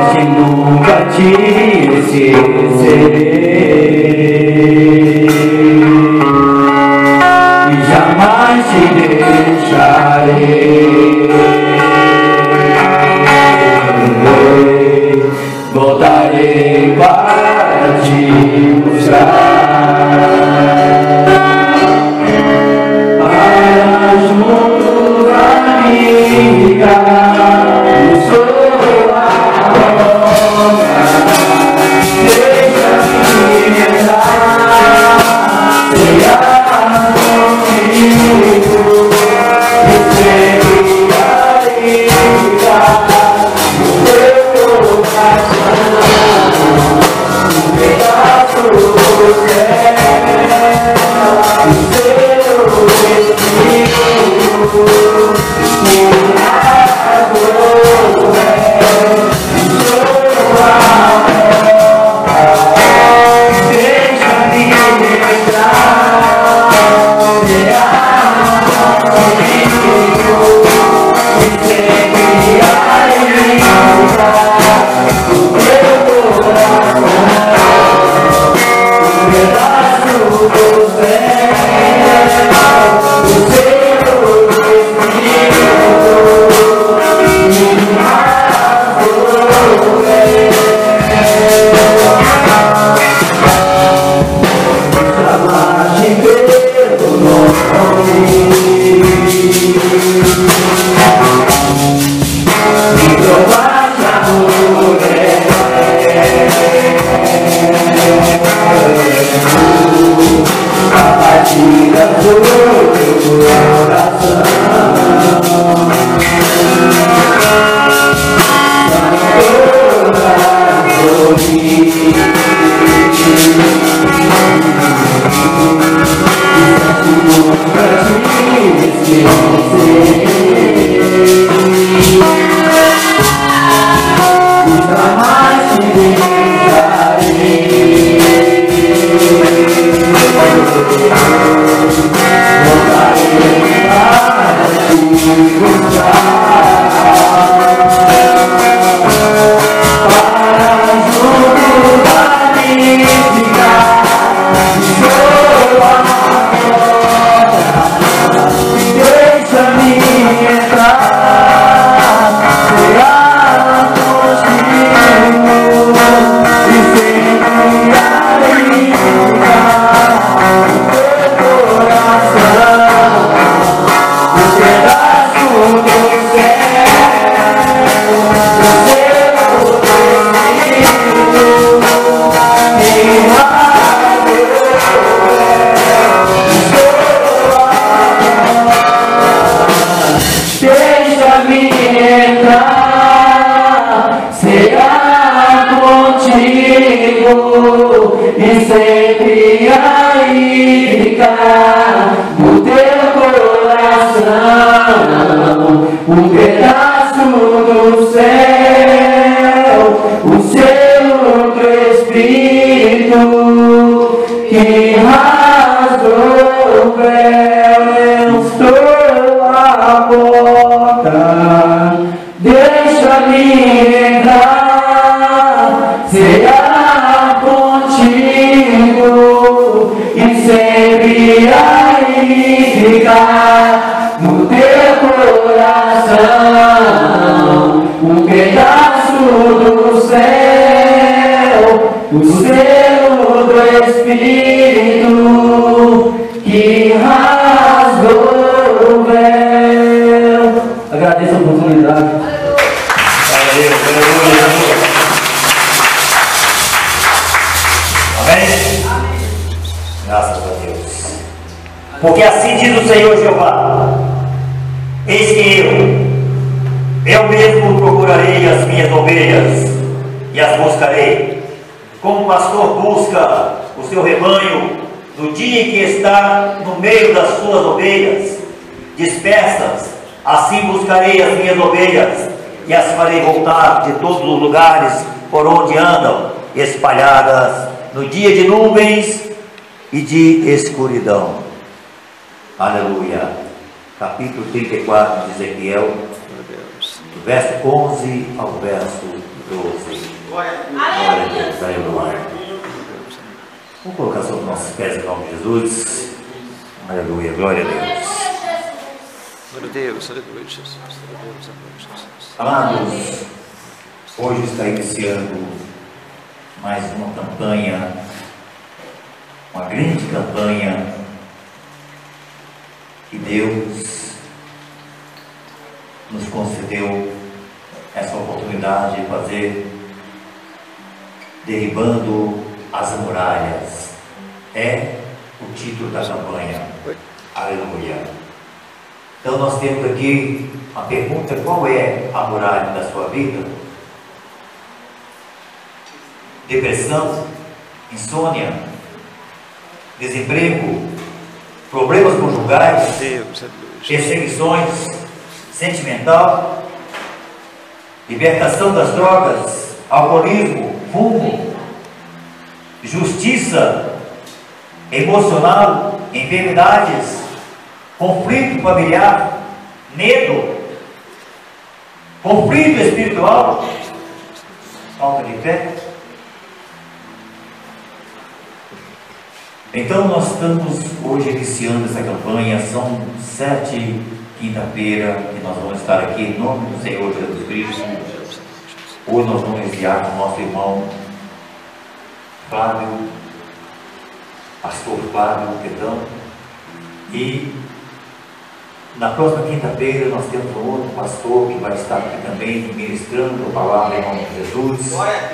que nunca te esquecerei e jamais te deixarei. Voltarei para te mostrar, para junto a mim ficar. Eu sou a roda, deixa-me entrar, seja comigo, e sempre irei ficar no teu coração, um pedaço do céu, o teu Espírito, e sempre aí ficar no teu coração, um pedaço do céu, o selo do Espírito que rasgou o véu. Eu estou à porta, deixa-me entrar, será contigo e sempre aí ficar no teu coração, um pedaço do céu, o selo do Espírito que rasgou o véu. Agradeço a oportunidade. Graças a Deus. Porque assim diz o Senhor Jeová: eis que eu mesmo procurarei as minhas ovelhas e as buscarei, como o pastor busca o seu rebanho no dia em que está no meio das suas ovelhas dispersas. Assim buscarei as minhas ovelhas e as farei voltar de todos os lugares por onde andam, espalhadas no dia de nuvens e de escuridão. Aleluia. Capítulo 34 de Ezequiel, do verso 11 ao verso 12. Glória a Deus. Aleluia. Vamos colocar sobre nossos pés em nome de Jesus. Aleluia. Glória a Deus. Glória a Deus. Aleluia, Jesus. Aleluia, Jesus. Amados, hoje está iniciando mais uma campanha, uma grande campanha que Deus nos concedeu essa oportunidade de fazer, derribando as muralhas. É o título da campanha. Aleluia. Então nós temos aqui a pergunta: qual é a muralha da sua vida? Depressão, insônia, desemprego, problemas conjugais, perseguições, sentimental, libertação das drogas, alcoolismo, fumo, justiça emocional, enfermidades, conflito familiar, medo, conflito espiritual, falta de fé. Então nós estamos hoje iniciando essa campanha. São 7 quinta-feira que nós vamos estar aqui em nome do Senhor Jesus Cristo. Hoje nós vamos enviar com o nosso irmão Flávio, pastor Flávio, perdão. E na próxima quinta-feira nós temos um outro pastor que vai estar aqui também ministrando a palavra em nome de Jesus.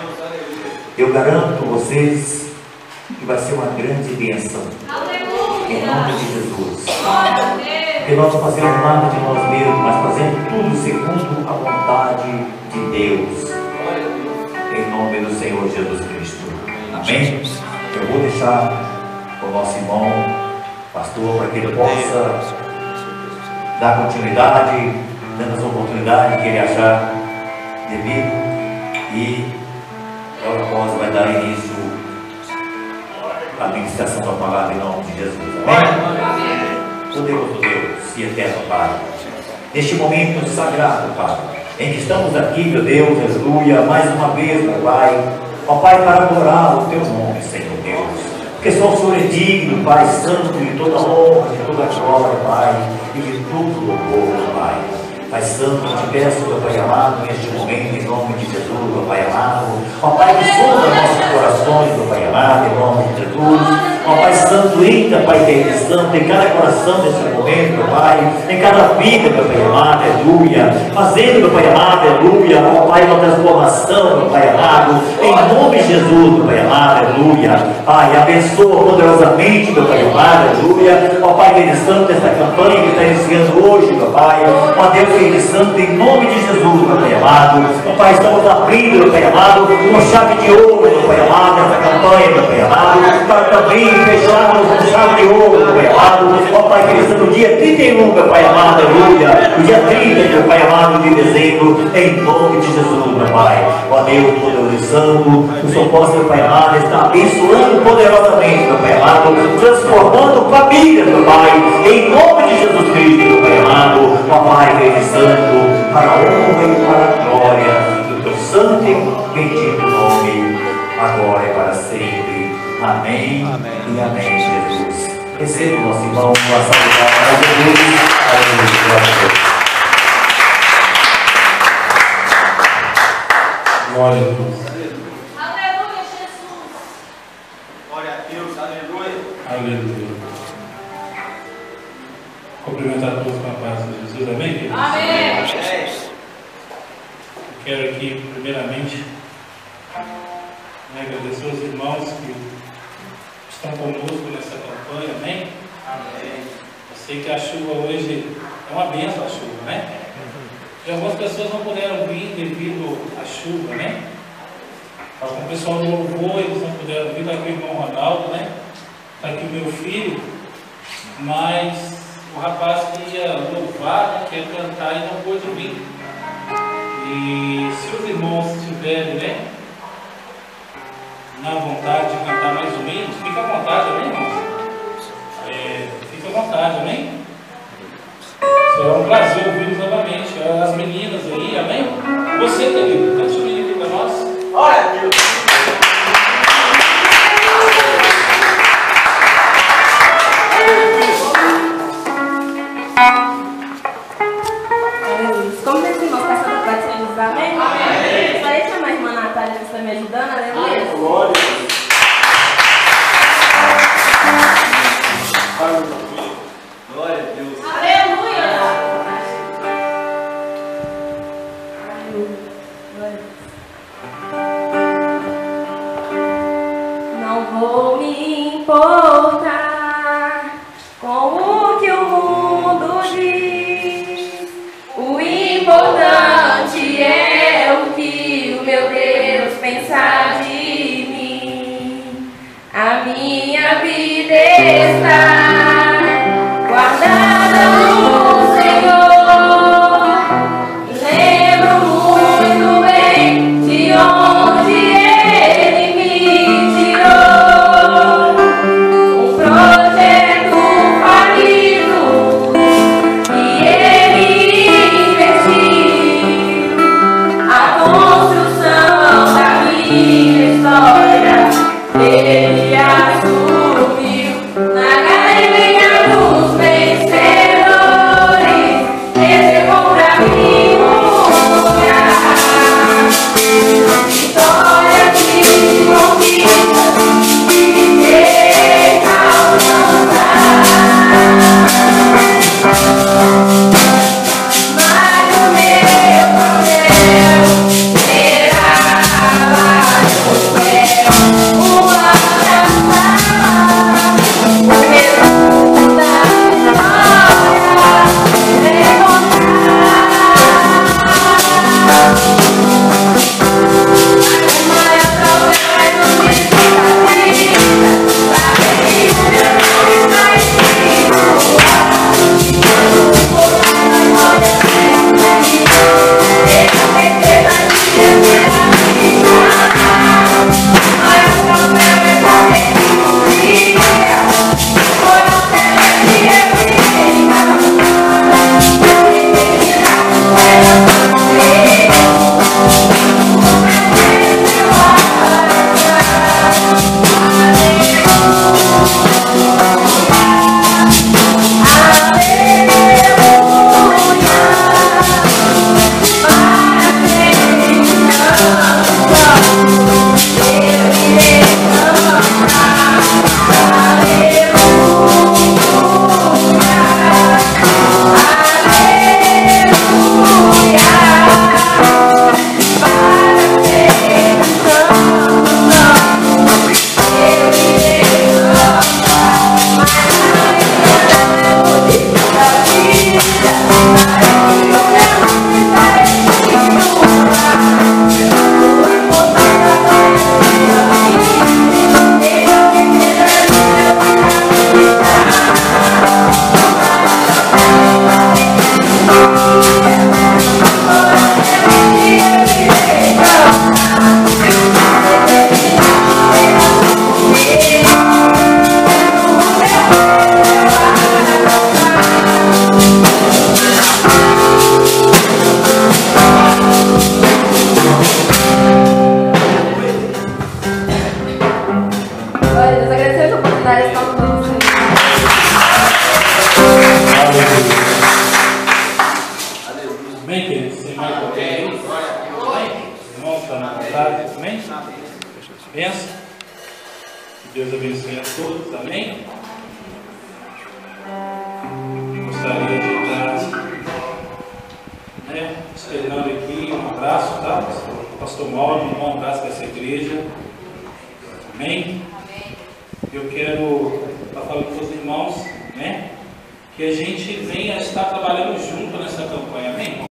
Eu garanto a vocês que vai ser uma grande bênção. Em nome de Jesus. Porque nós não fazemos nada de nós mesmos, mas fazemos tudo segundo a vontade de Deus. Em nome do Senhor Jesus Cristo. Amém? Eu vou deixar o nosso irmão pastor para que ele possa dar continuidade, dando as oportunidades que ele achar devido, e logo após vai dar início à ministração da palavra em nome de Jesus. Amém? Poderoso Deus e eterno Pai, neste momento sagrado, Pai, em que estamos aqui, meu Deus, aleluia, mais uma vez, meu Pai, ó Pai, para adorar o Teu nome, Senhor Deus, porque só o Senhor é digno, Pai Santo, de toda honra, de toda glória, Pai, e de todo louvor, Pai. Pai Santo, eu te peço, meu Pai amado, neste momento, em nome de Jesus, meu Pai amado, ó Pai, que sonda nossos corações, meu Pai amado, em nome de Jesus. Ó Pai Santo, entra, Pai querido Santo, em cada coração nesse momento, meu Pai, em cada vida, meu Pai amado, aleluia, fazendo, meu Pai amado, aleluia, ó Pai, uma transformação, meu Pai amado, em nome de Jesus, meu Pai amado, aleluia. Pai, abençoa poderosamente, meu Pai amado, aleluia, ó Pai querido Santo, esta campanha que está iniciando hoje, meu Pai, ó Deus querido Santo, em nome de Jesus, meu Pai amado, ó Pai, estamos abrindo, meu Pai amado, uma chave de ouro, meu Pai amado, essa campanha, meu Pai amado, para também fecharmos com chave de ouro, meu Pai amado, ó Pai querido, no dia 31, meu Pai amado, aleluia, no dia 30, meu Pai amado, de dezembro, em nome de Jesus, meu Pai, ó Deus poderoso Santo, o Senhor possa, meu Pai amado, está abençoando poderosamente, meu Pai amado, transformando famílias, meu Pai, em nome de Jesus Cristo, meu Pai amado, ó Pai querido Santo, para a honra e para a glória do Teu santo e bendito nome, agora e para sempre. Amém, amém e amém, Jesus. Receba o nosso irmão com a saudade para Jesus. Aleluia. Glória a Deus. Aleluia, Jesus. Glória a Deus, aleluia. Aleluia. Cumprimentar a todos com a paz de Jesus. Amém, queridos? Amém. Jesus. Eu quero aqui, primeiramente, agradecer aos irmãos que estão conosco nessa campanha, amém? Amém. Eu sei que a chuva hoje é uma bênção, a chuva, né? E algumas pessoas não puderam vir devido à chuva, né? O pessoal do louvor, eles não puderam vir, está aqui o irmão Ronaldo, né? Está aqui o meu filho, mas o rapaz que ia louvar, né, que ia cantar, e não pôde vir. E se os irmãos estiverem, né, na vontade de cantar mais ou menos, fica à vontade, amém, irmãos? Fica à vontade, amém? Será um prazer ouvi-los novamente. As meninas aí, amém? Você, querido, cante o menino para nós. Glória a Deus. Como meus irmãos passaram para te ajudar, amém? Amém. Gostaria de chamar a irmã Natália que está me ajudando, aleluia. Glória a Deus. Aleluia. Não vou me importar com o que o mundo diz. O importante é o que o meu Deus pensa de mim. A minha vida está guardada no Senhor. Lembro muito bem de onde Ele me tirou. Um projeto falido que Ele investiu. A construção da minha história Ele assumiu. Na academia dos vencedores reservou pra mim um lugar. Vitória de conquista que terei alcançar. Mas o meu problema será lá no céu. Uma abraçada, o mesmo da glória Deus, agradecer essa oportunidade de estar com vocês. Amém, queridos? Sem mais qualquer irmão, está na vontade, amém? Pensa. Que Deus abençoe a todos, amém? Gostaria de estar esperando aqui um abraço, tá? Pastor Mauro, um abraço dessa igreja. Amém? Eu quero estar falando com os irmãos, né? Que a gente venha estar trabalhando junto nessa campanha, amém?